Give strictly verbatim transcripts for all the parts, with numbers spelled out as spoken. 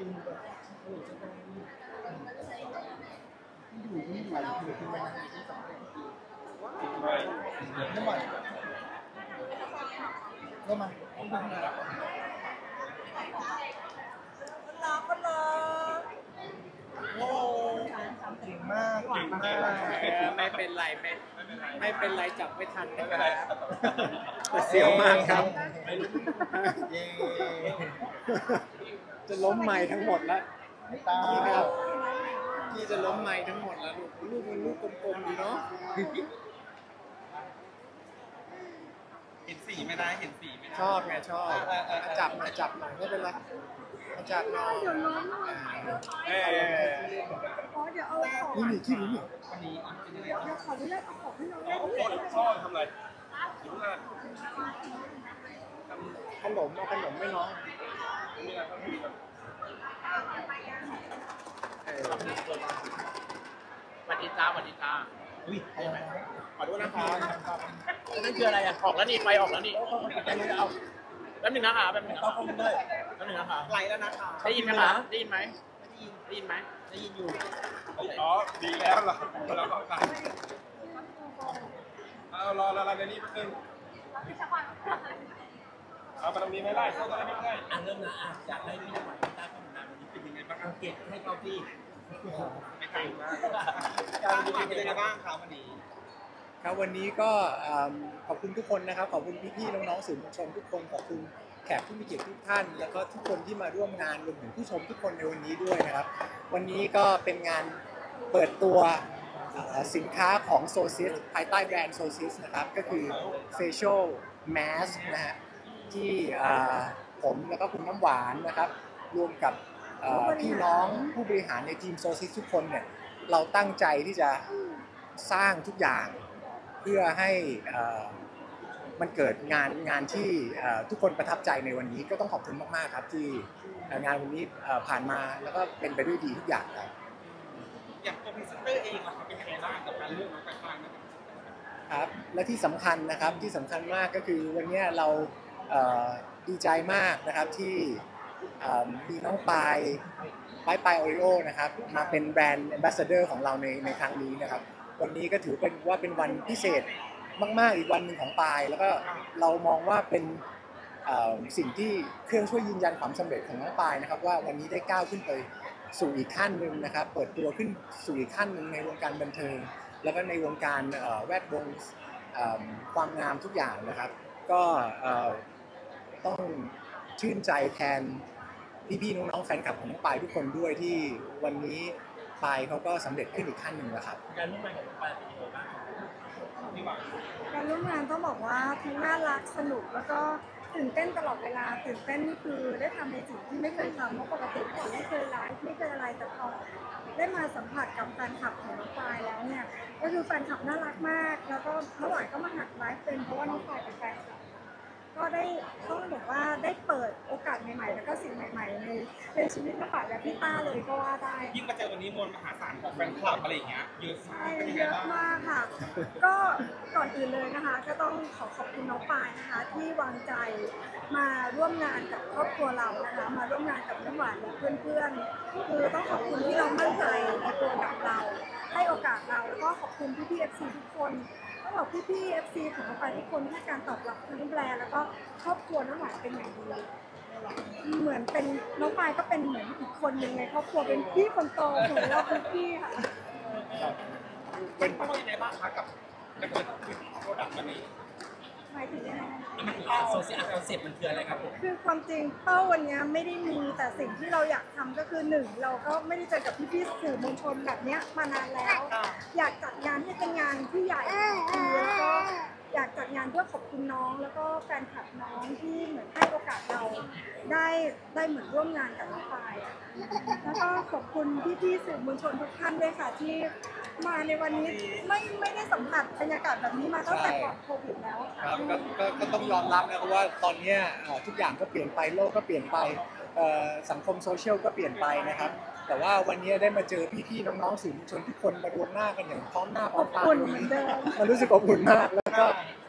ยืนแบบโอ้จะต้องอยู่ที่ไหนคือคือมันที่สำเร็จน้ำมันก็มาคนรักคนรักโอ้เก่งมากเก่งมากไม่เป็นไรไม่ไม่เป็นไรจับไม่ทันนะครับเสียวมากครับจะล้มไม้ทั้งหมดแล้วนี่ครับที่จะล้มไม้ทั้งหมดแล้วลูกมันลูกกลมๆดีเนาะเห็นสีไม่ได้เห็นสีไม่ได้ชอบไงชอบจับมาจับหน่อยไม่เป็นไรจับหน่อยเดี๋ยวร้อนหน่อยเอออ๋อเดี๋ยวเอาของนี่นี่ที่นี่วันนี้เป็นยังไงเดี๋ยวขออนุญาตเอาของให้น้องเล่นชอบทำอะไรหิวงานขนมเอาขนมไม่น้องสวัสดีจ้าสวัสดีจ้าอุ้ยอะไรนะขอโทษนะครับนั่นคืออะไรอ่ะออกแล้วนี่ไฟออกแล้วนี่เอาแป๊บนึงนะคะแป๊บนึงนะคะแป๊บนึงนะคะไลน์แล้วนะคะได้ยินไหมคะได้ยินไหมได้ยินไหมได้ยินอยู่อ๋อดีแล้วเหรอเราเข้าใจเอารอรอรอในนี้แป๊บนึงเอาไปตรงนี้ไม่ได้เข้าตรงนี้ไม่ได้อ่ะเริ่มนะอ่ะอยากให้พี่น้ำหวานพี่ตาเข้ามาวันนี้เป็นยังไงบ้างอังเกตให้เขาพี่ไม่ไกลมากการดูเป็นยังไงบ้างครับวันนี้ครับวันนี้ก็ขอบคุณทุกคนนะครับขอบคุณพี่ๆน้องๆสื่อมวลชนทุกคนขอบคุณแขกผู้มีเกียรติทุกท่านแล้วก็ทุกคนที่มาร่วมงานรวมถึงผู้ชมทุกคนในวันนี้ด้วยนะครับวันนี้ก็เป็นงานเปิดตัวสินค้าของ Sosis ภายใต้แบรนด์ Sosis นะครับก็คือ Facial Mask นะฮะที่ผมแล้วก็คุณน้ำหวานนะครับรวมกับพี่น้องผู้บริหารในทีม Sosis ทุกคนเนี่ยเราตั้งใจที่จะสร้างทุกอย่างเพื่อให้มันเกิดงานงานที่ทุกคนประทับใจในวันนี้ก็ต้องขอบคุณมากๆครับที่งานวันนี้ผ่านมาแล้วก็เป็นไปด้วยดีทุกอย่างครับอย่างตัวพรีเซนเตอร์เองล่ะครับเป็นยังไงบ้างกับการเลือกน้องต่างๆครับและที่สำคัญนะครับที่สำคัญมากก็คือวันนี้เราดีใจมากนะครับที่มีน้องปายปายปายโอริโอนะครับมาเป็นแบรนด์แอมบาสเดอร์ของเราในในครั้งนี้นะครับวันนี้ก็ถือเป็นว่าเป็นวันพิเศษมากๆอีกวันหนึ่งของปายแล้วก็เรามองว่าเป็นสิ่งที่เครื่องช่วยยืนยันความสำเร็จของน้องปายนะครับว่าวันนี้ได้ก้าวขึ้นไปสู่อีกขั้นหนึ่งนะครับเปิดตัวขึ้นสู่อีกขั้นหนึ่งในวงการบันเทิงแล้วก็ในวงการแวดวงความงามทุกอย่างนะครับก็ต้องชื่นใจแทนพี่ๆน้องๆแฟนคลับของน้องปายทุกคนด้วยที่วันนี้ปายเขาก็สำเร็จขึ้นอีกขั้นหนึ่งแล้วครับการร่วมงานกับน้องปายเป็นยังไงบ้างการร่วมงานต้องบอกว่าทั้งน่ารักสนุกแล้วก็ตื่นเต้นตลอดเวลาตื่นเต้นนี่คือได้ทำในสิ่งที่ไม่เคยทำเพราะปกติไม่เคยไลฟ์ไม่เคยอะไรแต่พอได้มาสัมผัสกับแฟนคลับของน้องปายแล้วเนี่ยก็คือแฟนคลับน่ารักมากแล้วก็เมื่อวานก็มาหัดไลฟ์เป็นเพราะว่าน้องปายเป็นแฟนคลับก็ได้ต้องบอกว่าได้เปิดโอกาสใหม่ๆแล้วก็สิ่งใหม่ๆในในชีวิตน้องปายและพี่ต้าเลยก็ว่าได้ยิ่งมาเจอวันนี้มวลมหาศาลของแฟนคลับอะไรอย่างเงี้ยเยอะมากเป็นยังไงบ้างเยอะมากค่ะก็ก่อนอื่นเลยนะคะก็ต้องขอขอบคุณน้องปายนะคะที่วางใจมาร่วมงานกับครอบครัวเรานะคะมาร่วมงานกับน้ำหวานและเพื่อนๆคือต้องขอบคุณที่เรามั่นใจในตัวกับเราให้โอกาสเราแล้วก็ขอบคุณพี่ๆ เอฟ ซี ทุกคนต้องบอกพี่ๆ เอฟ ซี ของน้องปายทุกคนให้การตอบรับทั้งแบรนด์แล้วก็ครอบครัวน้ำหวานเป็นอย่างดีเหมือนเป็นน้องปายก็เป็นเหมือนอีกคนหนึ่งในครอบครัวเป็นพี่คนโตของเราเป็นพี่ค่ะเป็นเพราะว่ายังไงบ้างคะกับในการคือโปรดักต์วันนี้หมายถึงยังไงมันคือโซเชียลคอนเซ็ปต์มันคืออะไรครับผมคือความจริงเป้าวันนี้ไม่ได้มีแต่สิ่งที่เราอยากทำก็คือหนึ่งเราก็ไม่ได้เจอกับพี่ๆสื่อมวลชนแบบนี้มานานแล้วอยากจัดงานให้เป็นงานที่ใหญ่แล้วก็อยากจัดงานเพื่อขอบคุณน้องแล้วก็แฟนคลับน้องที่เหมือนให้โอกาสเราได้ได้เหมือนร่วมงานกับน้องปายแล้วก็ขอบคุณพี่ๆสื่อมวลชนทุกท่านด้วยค่ะที่มาในวันนี้ไม่ไม่ได้สัมผัสบรรยากาศแบบนี้มาตั้งแต่ก่อนโควิดแล้วครับก็ก็ต้องยอมรับนะครับว่าตอนนี้ทุกอย่างก็เปลี่ยนไปโลกก็เปลี่ยนไปสังคมโซเชียลก็เปลี่ยนไปนะครับแต่ว่าวันนี้ได้มาเจอพี่ๆน้องๆสื่อมวลชนทุกคนมารวมหน้ากันอย่างพร้อมหน้าพร้อมตาตรงนี้มันรู้สึกอบอุ่นมากแล้วก็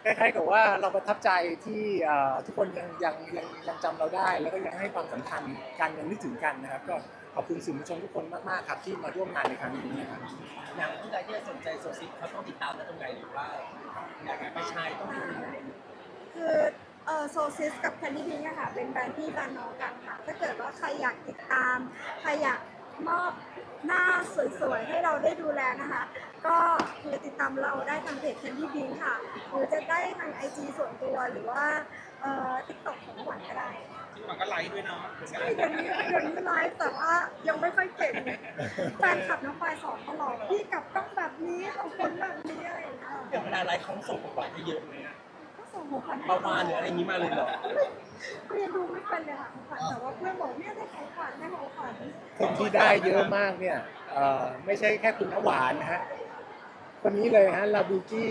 คล้ายๆกับว่าเราประทับใจที่เอ่อทุกคนยังยังยังยังจำเราได้ แล้วก็ยังให้ความสำคัญกันยังนึกถึงกันนะครับก็ขอบคุณสื่อมวลชนทุกคนมากๆครับที่มาร่วมงานในครั้งนี้นะครับอย่างผู้ใดที่สนใจโซซิสเขาต้องติดตามได้ตรงไหนหรือว่าอยากไปใช้ต้องดูคือเออโซซิสกับแคนดี้พิงค์อะค่ะเป็นแบรนด์ที่แบรนด์น้องกันค่ะถ้าเกิดว่าใครอยากติดตามใครอยากมอบหน้าสวยๆให้เราได้ดูแลนะคะ ก็คือติดตามเราได้ทางเพจแคนดี้พิงค์ค่ะหรือจะได้ทางไอจีส่วนตัวหรือว่าเอ่อทิกตอกของหวานก็ได้ที่มันก็ไลฟ์ด้วยเนาะใช่เดี๋ยวนี้เดี๋ยวนี้ไลฟ์แต่ว่ายังไม่ค่อยเก่งแฟนคลับน้องปายสอนตลอดพี่กลับต้องแบบนี้ของคนแบบนี้อะไรอย่างเงี้ยอย่างเวลาไลฟ์เขาส่งของขวัญให้เยอะไหมอะก็ส่งของขวัญประมาณหรืออะไรอย่างนี้มาเลยเหรอเรียนดูไม่เป็นเลยค่ะของขวัญแต่ว่าเพื่อนบอกเนี่ยได้ของขวัญได้ของขวัญคนที่ได้เยอะมากเนี่ยเอ่อไม่ใช่แค่คุณน้ำหวานนะฮะคนนี้เลยฮะลาบูกี้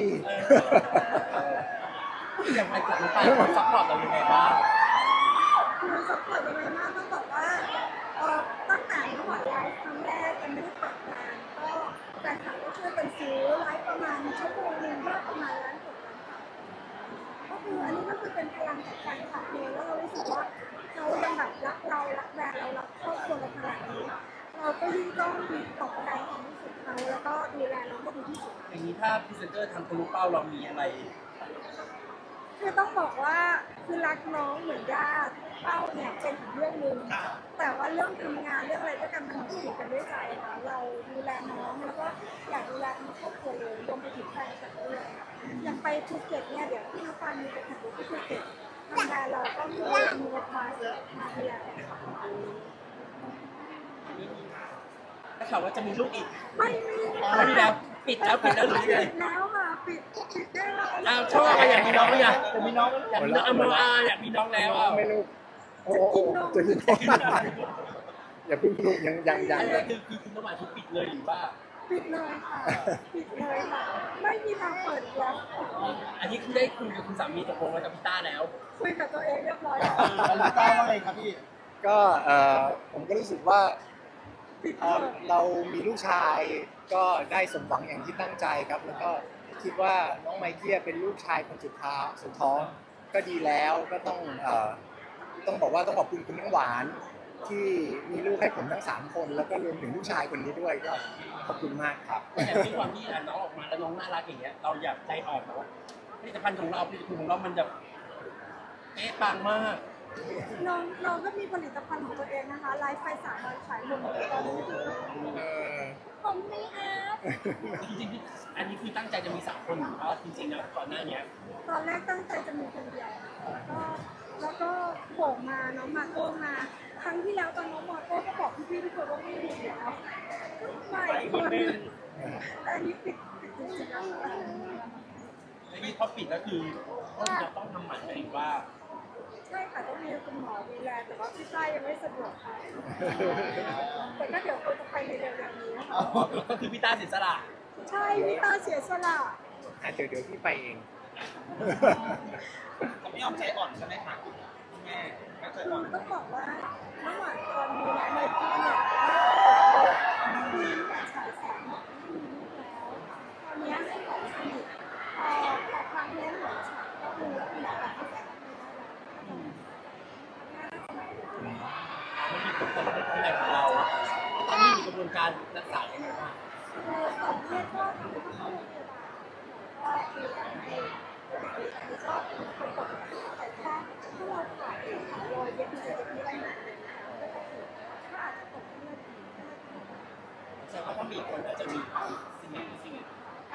อย่างไรกับน้องปายเขาซัพพอร์ตเรายังไงบ้างคือซัพพอร์ตยังไงมากต้องบอกว่าเอ่อตั้งแต่เมื่อวานไลฟ์ครั้งแรกยังไม่ได้เปิดงานก็แฟนคลับก็ช่วยกันซื้อไลฟ์ประมาณชั่วโมงหนึงก็ประมาณล้านกว่าล้านค่ะก็คืออันนี้ก็คือเป็นพลังจากแฟนคลับเลยแล้วเรารู้สึกว่าเขายังแบบรักเรารักแบรนด์เรารักครอบครัวเราขนาดนี้เราก็ยิ่งต้องตอบแทนความรู้สึกเขาแล้วก็ดูแลน้องให้ดีที่สุดอย่างนี้ถ้าพรีเซนเตอร์ทำทะลุเป้าเรามีอะไรคือต้องบอกว่าคือรักน้องเหมือนญาติเป้าเนี่ยเป็นอีกเรื่องหนึ่งแต่ว่าเรื่องทำงานเรื่องอะไรด้วยกันมันต้องอยู่กันด้วยใจค่ะเราดูแลน้องแล้วก็อยากดูแลทั้งครอบครัวเลยรวมไปถึงแฟนคลับด้วยอย่างไปภูเก็ตเนี่ยเดี๋ยวพี่น้องปานมีไปแข่งรถที่ภูเก็ตทางการเราก็มีมีรถมาเยอะมาดูแลแฟนคลับถ้าข่าวว่าจะมีลูกอีกไม่มีไม่มีแล้วปิดแล้วปิดแล้วหรือยังไงปิดแล้วค่ะปิดปิดได้แล้วอ้าวชอบอะไรอยากมีน้องไหมอยากมีน้องอยากมีน้องเอามาอาอยากมีน้องแล้วอ่ะไม่รู้โอ้โหจะกินนมอย่าเพิ่งลูกยังยังยังอันนี้คือคือคุณต้องหมายถึงปิดเลยหรือว่าปิดเลยค่ะปิดเลยค่ะไม่มีทางเปิดอีกแล้วอันนี้คือได้คุยกับคุณสามีตกลงไว้กับพี่ต้าแล้วคุยกับตัวเองเรียบร้อยแล้วพี่ต้าว่าไงครับพี่ก็เอ่อผมก็รู้สึกว่าเอ่อเรามีลูกชายก็ได้สมหวังอย่างที่ตั้งใจครับ แล้วก็คิดว่าน้องไมเคิลเป็นลูกชายคนสุดท้ายสุดท้องก็ดีแล้วก็ต้องเอ่อต้องบอกว่าต้องขอบคุณคุณน้ำหวานที่มีลูกให้ผมทั้งสามคน แล้วก็รวมถึงลูกชายคนนี้ด้วยก็ขอบคุณมากครับแต่ด้วยความที่น้องออกมาแล้วน้องน่ารักอย่างเงี้ยเราอยากใจอ่อนแบบว่าผลิตภัณฑ์ของเราผลิตภัณฑ์ของเรามันจะเป๊ะปังมากน้องน้องก็มีผลิตภัณฑ์ของตัวเองนะคะไลฟ์ไฟสามวันขายหมดเลยตอนนี้เออผมมีอาร์ตจริงๆพี่อันนี้คือตั้งใจจะมีสามคนเพราะจริงๆแล้วก่อนหน้านี้ตอนแรกตั้งใจจะมีคนเดียวก็แล้วก็โผล่มาน้องมาโก้มาครั้งที่แล้วตอนน้องมาโก้ก็บอกพี่ๆทุกคนว่าไม่มีแล้วก็มาอีกคนนึงแต่อันนี้ปิดปิดจริงๆแล้วค่ะอันนี้พอปิดแล้วคือต้องจะต้องทำหมันเองว่าใช่ค่ะต้องมีคุณหมอดูแลแต่ว่าพี่ต้ายังไม่สะดวกค่ะแต่ก็เดี๋ยวคงจะไปในเร็วๆนี้นะคะก็คือพี่ต้าเสียสละใช่พี่ต้าเสียสละอ่ะเดี๋ยวเดี๋ยวพี่ไปเองไม่ยอมใจอ่อนใช่ไหมคะแม่ไม่เคยคืออ่อนต้องบอกว่าเมื่อวานตอนดูแลในพี่เนี่ยมีแต่ฉายแสงไม่มีลูกแล้วตอนนี้ให้ของสนิทพอพอครั้งนี้เหมือนฉากก็ดูแล้วมีแต่ที่แสงไม่ได้แล้วมันมีผลต่อในข้างในของเราตอนนี้มีกระบวนการรักษาอย่างไรบ้างคือตอนนี้ก็ทำให้เข้าโรงพยาบาลก็คืออยากให้ชอบคนปกติแต่ถ้าถ้าเราขาดรอยเย็บมันจะมีปัญหาถ้าอาจจะตกเลือดแสดงว่าถ้ามีคนอาจจะมีสิ่งไหนสิ่งไหน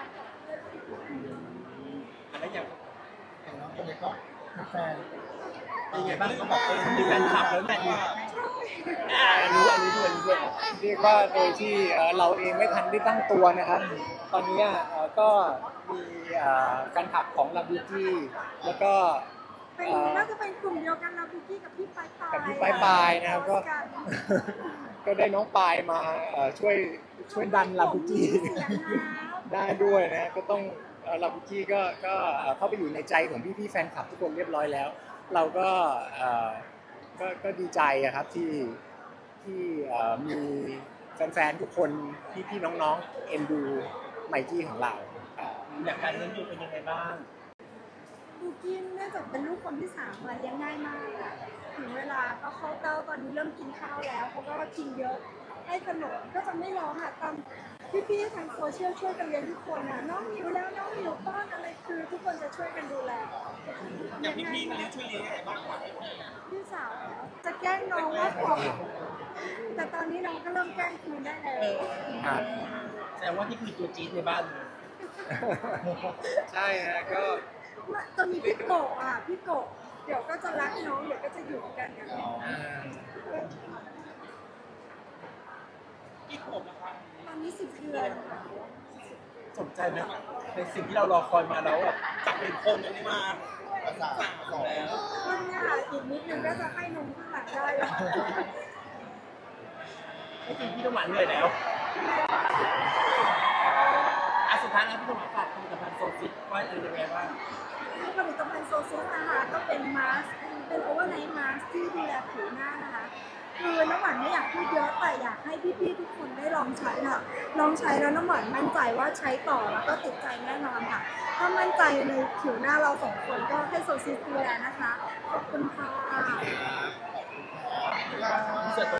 อันนั้นอย่างอย่างน้องคนนี้ก็แฟนเป็นไงบ้างเขาบอกเออมีแฟนคลับแล้วแม่ดูอ่ารู้อันนี้ด้วยรู้ด้วยเรียกว่าโดยที่เอ่อเราเองไม่ทันได้ตั้งตัวนะครับ ตอนนี้เอ่อก็มีเอ่อแฟนคลับของลาบูกี้แล้วก็เป็นเอ่อน่าจะเป็นกลุ่มเดียวกันนะพี่กี้กับพี่ปลายปลายกับพี่ปลายปลายนะครับก็ ก็ได้น้องปายมาเอ่อช่วยช่วยดันลาบูกี้ ได้ด้วยนะก็ต้องลาบูกี้ก็ก็เอ่อเข้าไปอยู่ในใจของพี่ๆแฟนคลับทุกคนเรียบร้อยแล้ว เราก็เอ่อก็ก็ดีใจอะครับที่ที่เอ่อมีแฟนๆทุกคนพี่ๆน้องๆเอ็นดูไมกี้ของเราครับอยากการเลี้ยงดูเป็นยังไงบ้างดูกินเนื่องจากเป็นลูกคนที่สามมาเลี้ยงง่ายมากค่ะถึงเวลาก็เข้าเต้าตอนนี้เริ่มกินข้าวแล้วเขาก็กินเยอะให้ขนมก็จะไม่ร้องค่ะตามพี่ๆทางโซเชียลช่วยกันเลี้ยงทุกคนนะน้องหิวแล้วน้องหิวป้อนอะไรคือทุกคนจะช่วยกันดูแลอย่างพี่พี่เลี้ยงช่วยเลี้ยงยังไงบ้างครับพี่สาวจะแกล้งน้องว่าพอแต่ตอนนี้น้องก็เริ่มแกล้งคืนได้แล้วครับแสดงว่านี่คือตัวจี๊ดในบ้านเลยใช่ฮะก็ตอนนี้พี่โกะอ่ะพี่โกะเดี๋ยวก็จะรักน้องเดี๋ยวก็จะอยู่กันนะอ่ากี่ขวบแล้วครับตอนนี้สิบเดือนสนใจไหมในสิ่งที่เรารอคอยมาแล้วแบบจากเป็นคนอันนี้มาสามสองแล้ววันนี้ค่ะอีกนิดนึงก็จะให้นมข้างหลังได้แล้วไม่จริงพี่ต้องหวานเหนื่อยแล้วอ่ะสุดท้ายแล้วพี่ต้องหวานฝากผลิตภัณฑ์โซฟิตไว้อะไรยังไงบ้างผลิตภัณฑ์โซซิสนะคะก็เป็นมาสก์เป็นโอเวอร์ไนท์มาสก์ที่ดูแลผิวหน้านะคะคือน้ำหวานไม่อยากพูดเยอะแต่อยากให้พี่ๆทุกคนได้ลองใช้ค่ะลองใช้แล้วน้ำหวานมั่นใจว่าใช้ต่อแล้วก็ติดใจแน่นอนค่ะถ้ามั่นใจในผิวหน้าเราสองคนก็ให้โซซิสดูแลนะคะขอบคุณค่ะ